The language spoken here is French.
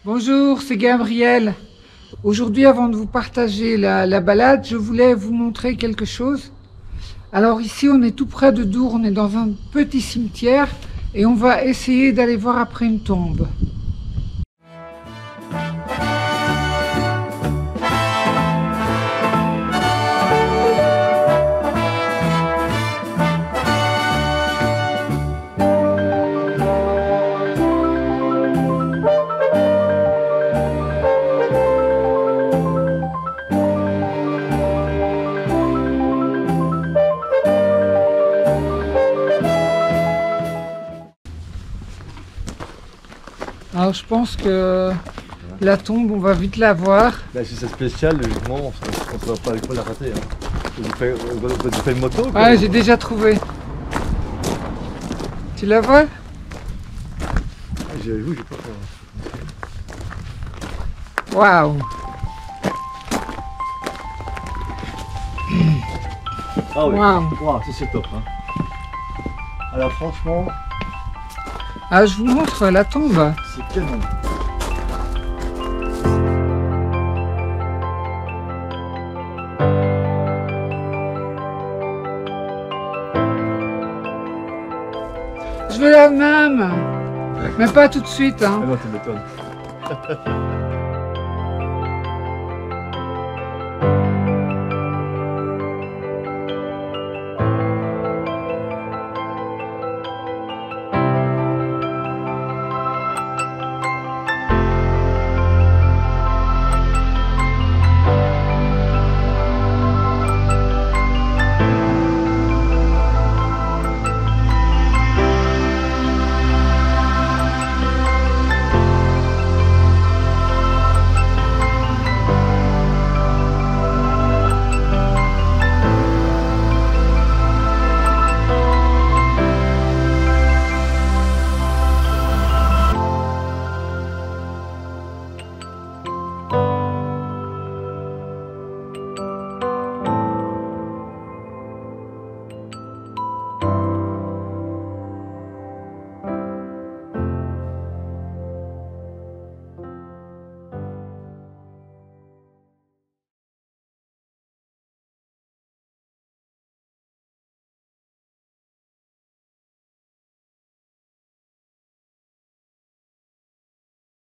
Bonjour, c'est Gabriel. Aujourd'hui, avant de vous partager la balade, je voulais vous montrer quelque chose. Alors ici, on est tout près de Dour, on est dans un petit cimetière et on va essayer d'aller voir après une tombe. Alors je pense que la tombe, on va vite la voir. Bah, si c'est spécial, logiquement, on ne va pas la rater. Hein. Vous faites une moto quoi? Ouais, j'ai déjà trouvé. Tu la vois? J'ai vu, j'ai pas. Waouh! Ah oui, Waouh. wow, c'est top. Hein. Alors franchement, Ah, je vous montre la tombe. c'est canon. Je veux la même. Mais pas tout de suite, hein. Ah non, tu m'étonnes.